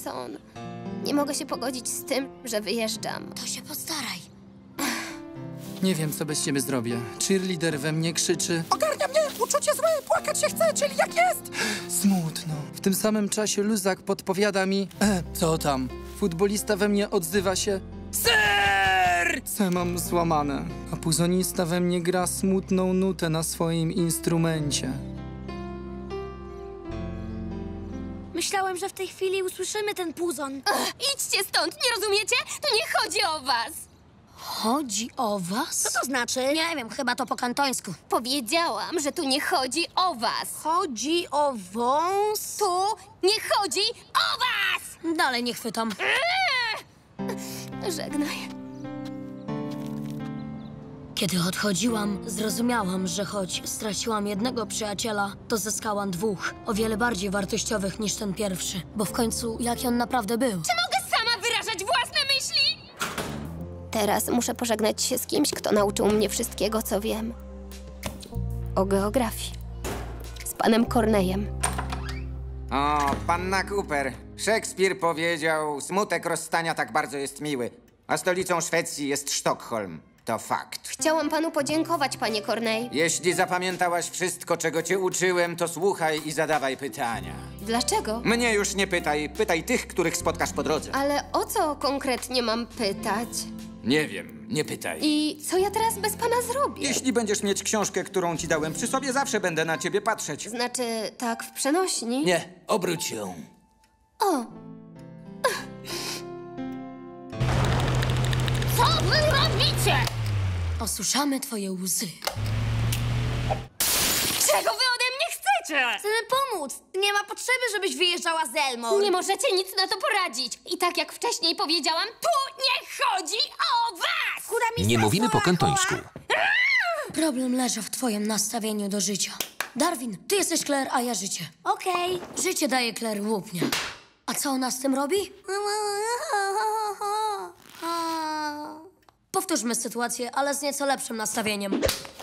Jason. Nie mogę się pogodzić z tym, że wyjeżdżam. To się postaraj. Nie wiem, co bez ciebie zrobię. Cheerleader we mnie krzyczy: Ogarnia mnie! Uczucie złe! Płakać się chce, czyli jak jest! smutno. W tym samym czasie luzak podpowiada mi: co tam? Futbolista we mnie odzywa się: serce mam złamane. A puzonista we mnie gra smutną nutę na swoim instrumencie. Myślałem, że w tej chwili usłyszymy ten puzon. Idźcie stąd, nie rozumiecie? Tu nie chodzi o was. Chodzi o was? Co to znaczy? Nie wiem, chyba to po kantońsku. Powiedziałam, że tu nie chodzi o was. Chodzi o wąs? Tu nie chodzi o was! Dalej nie chwytam. Żegnaj. Kiedy odchodziłam, zrozumiałam, że choć straciłam jednego przyjaciela, to zyskałam dwóch, o wiele bardziej wartościowych niż ten pierwszy. Bo w końcu, jaki on naprawdę był. Czy mogę sama wyrażać własne myśli? Teraz muszę pożegnać się z kimś, kto nauczył mnie wszystkiego, co wiem. O geografii. Z panem Corneyem. O, panna Cooper. Szekspir powiedział: smutek rozstania tak bardzo jest miły, a stolicą Szwecji jest Sztokholm. To fakt. Chciałam panu podziękować, panie Corney. Jeśli zapamiętałaś wszystko, czego cię uczyłem, to słuchaj i zadawaj pytania. Dlaczego? Mnie już nie pytaj. Pytaj tych, których spotkasz po drodze. Ale o co konkretnie mam pytać? Nie wiem, nie pytaj. I co ja teraz bez pana zrobię? Jeśli będziesz mieć książkę, którą ci dałem przy sobie, zawsze będę na ciebie patrzeć. Znaczy, tak w przenośni? Nie, obróć ją. O! Co wy robicie? Osuszamy twoje łzy. Czego wy ode mnie chcecie? Chcemy pomóc. Nie ma potrzeby, żebyś wyjeżdżała z Elmą. Nie możecie nic na to poradzić. I tak jak wcześniej powiedziałam, tu nie chodzi o was! Nie mówimy po kantońsku. Problem leży w twoim nastawieniu do życia. Darwin, ty jesteś Claire, a ja życie. Okej. Życie daje Claire łupnia. A co ona z tym robi? Powtórzmy sytuację, ale z nieco lepszym nastawieniem.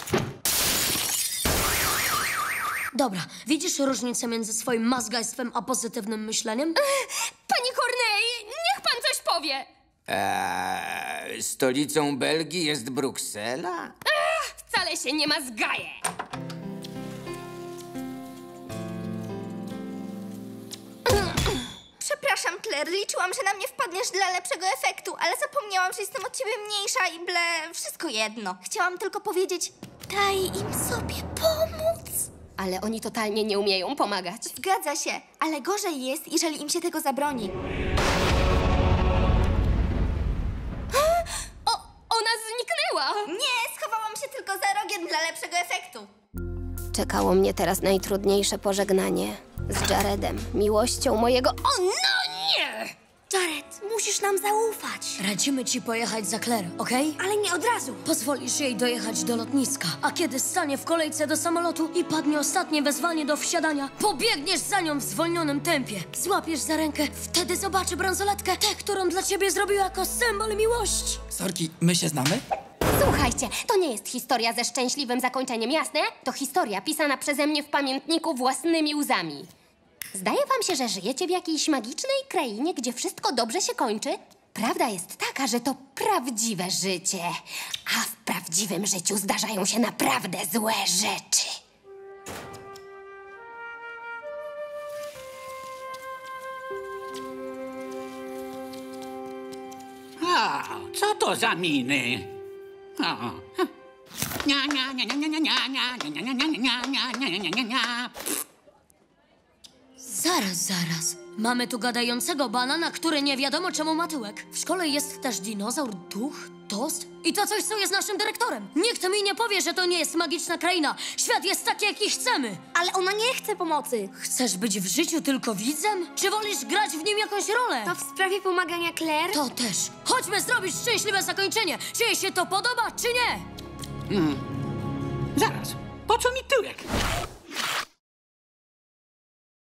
Dobra, widzisz różnicę między swoim mazgajstwem a pozytywnym myśleniem? Panie Corney, niech pan coś powie! Stolicą Belgii jest Bruksela? Wcale się nie mazgaje! Przepraszam, Claire, liczyłam, że na mnie wpadniesz dla lepszego efektu, ale zapomniałam, że jestem od ciebie mniejsza i wszystko jedno. Chciałam tylko powiedzieć, daj im sobie pomóc. Ale oni totalnie nie umieją pomagać. Zgadza się, ale gorzej jest, jeżeli im się tego zabroni. Ona zniknęła! Nie, schowałam się tylko za rogiem dla lepszego efektu. Czekało mnie teraz najtrudniejsze pożegnanie z Jaredem, miłością mojego... O, no nie! Jared, musisz nam zaufać. Radzimy ci pojechać za Claire, okej? Ale nie od razu. Pozwolisz jej dojechać do lotniska, a kiedy stanie w kolejce do samolotu i padnie ostatnie wezwanie do wsiadania, pobiegniesz za nią w zwolnionym tempie. Złapiesz za rękę, wtedy zobaczy bransoletkę, tę, którą dla ciebie zrobił jako symbol miłości. Sorki, my się znamy? Słuchajcie, to nie jest historia ze szczęśliwym zakończeniem, jasne? To historia pisana przeze mnie w pamiętniku własnymi łzami. Zdaje wam się, że żyjecie w jakiejś magicznej krainie, gdzie wszystko dobrze się kończy? Prawda jest taka, że to prawdziwe życie. A w prawdziwym życiu zdarzają się naprawdę złe rzeczy. A, co to za miny? O. Nia, nia, nia, nia, nia, nia, nia, nia, nia, nia, nia, nia, nia, nia, nia, nia. Zaraz. Mamy tu gadającego banana, który nie wiadomo czemu ma tyłek. W szkole jest też dinozaur, duch, tost i to coś, co jest naszym dyrektorem. Nikt mi nie powie, że to nie jest magiczna kraina. Świat jest taki, jaki chcemy. Ale ona nie chce pomocy. Chcesz być w życiu tylko widzem? Czy wolisz grać w nim jakąś rolę? To w sprawie pomagania Claire? To też. Chodźmy zrobić szczęśliwe zakończenie. Czy jej się to podoba, czy nie? Zaraz, po co mi tyłek?